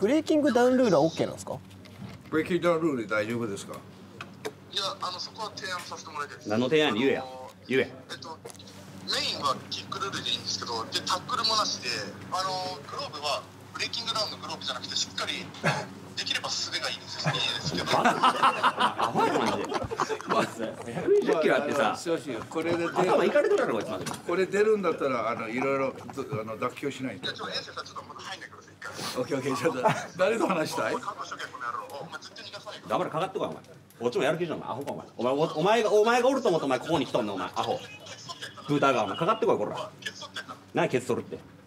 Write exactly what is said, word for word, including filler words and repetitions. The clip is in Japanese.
ブレイキングダウンルールは OK なんですか？ ブレイキングダウンルールで大丈夫ですか？ いや、あのそこは提案させてもらいたいです。 何の提案言えや言え。 えっとメインはキックルールでいいんですけど、でタックルもなしで、あのグローブはブレイキングダウンのグローブじゃなくてしっかりできれば素手がいいですよ。いいですけど。 アホやマジで。ひゃくにじゅっキロあってさ、 これで出る頭いかれてるやろこいつマジで。 これ出るんだったらあのいろいろあの妥協しないと。 いや、ちょっとエースさんちょっとまだ入んないからさ一回。 オッケーオッケー、ちょっと誰と話したい？ お前覚悟しとけこの野郎。お前絶対逃がさないから。 黙れかかってこいお前。こっちもやる気じゃんお前アホかお前。お前おお前がお前がおると思ってお前ここに来とんねんお前アホ。ブーターがお前かかってこいこら。何ケツ取るって。